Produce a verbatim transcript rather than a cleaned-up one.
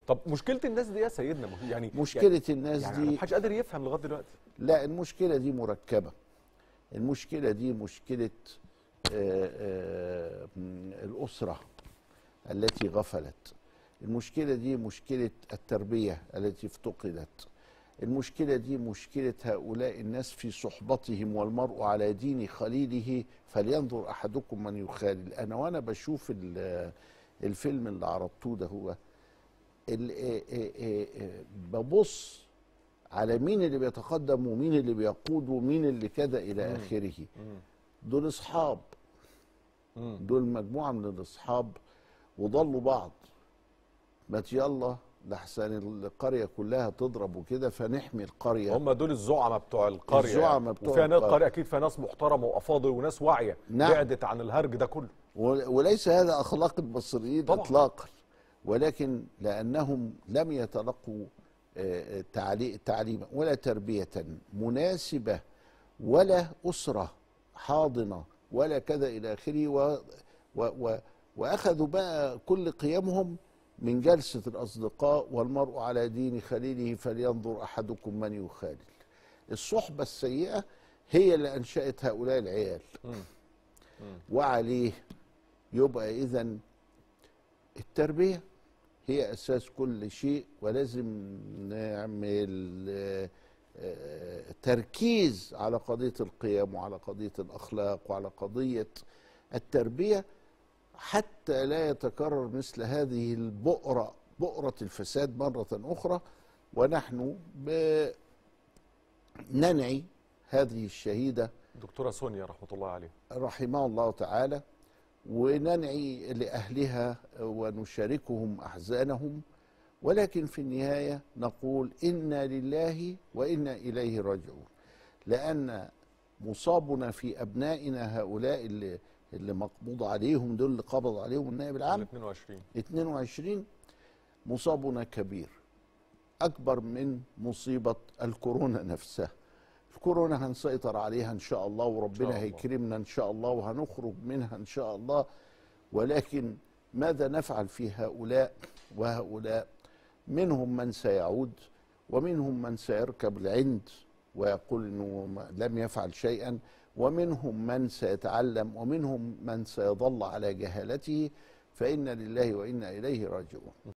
طب مشكله الناس دي يا سيدنا يعني مشكله يعني الناس يعني دي محدش قادر يفهم لغايه دلوقتي. لا، المشكله دي مركبه. المشكله دي مشكله آآ آآ الاسره التي غفلت. المشكله دي مشكله التربيه التي افتقدت. المشكلة دي مشكلة هؤلاء الناس في صحبتهم، والمرء على دين خليله فلينظر أحدكم من يخالل. أنا وأنا بشوف الفيلم اللي عرضتوه ده، هو ببص على مين اللي بيتقدم ومين اللي بيقود ومين اللي كذا إلى آخره. دول أصحاب، دول مجموعة من الأصحاب وضلوا بعض. ما يلا لحسن القرية كلها تضرب وكده فنحمي القرية. هم دول الزعماء بتوع القرية. الزعماء يعني. بتوع وفيها القرية أكيد فيها ناس محترمة وأفاضل وناس واعية. نعم. بعدت عن الهرج ده كله. وليس هذا أخلاق المصريين طبعا. إطلاقا، ولكن لأنهم لم يتلقوا تعليما ولا تربية مناسبة ولا أسرة حاضنة ولا كذا إلى آخره، و و وأخذوا بقى كل قيمهم من جلسة الأصدقاء، والمرء على دين خليله فلينظر أحدكم من يخالل. الصحبة السيئة هي اللي أنشأت هؤلاء العيال. م. م. وعليه يبقى إذن التربية هي أساس كل شيء، ولازم نعمل تركيز على قضية القيم وعلى قضية الأخلاق وعلى قضية التربية، حتى لا يتكرر مثل هذه البؤرة، بؤرة الفساد مرة أخرى. ونحن ننعي هذه الشهيدة دكتورة سونيا رحمة الله عليها رحمه الله تعالى، وننعي لأهلها ونشاركهم أحزانهم، ولكن في النهاية نقول إنا لله وإنا إليه راجعون. لأن مصابنا في أبنائنا هؤلاء اللي اللي مقبوض عليهم، دول اللي قبض عليهم النائب العام اثنين وعشرين اثنين وعشرين، مصابنا كبير أكبر من مصيبة الكورونا نفسها. الكورونا هنسيطر عليها إن شاء الله، وربنا هيكرمنا إن شاء الله وهنخرج منها إن شاء الله. ولكن ماذا نفعل في هؤلاء وهؤلاء؟ منهم من سيعود، ومنهم من سيركب العند ويقول إنه لم يفعل شيئا، ومنهم من سيتعلم، ومنهم من سيظل على جهالته. فإنا لله وإنا إليه راجعون.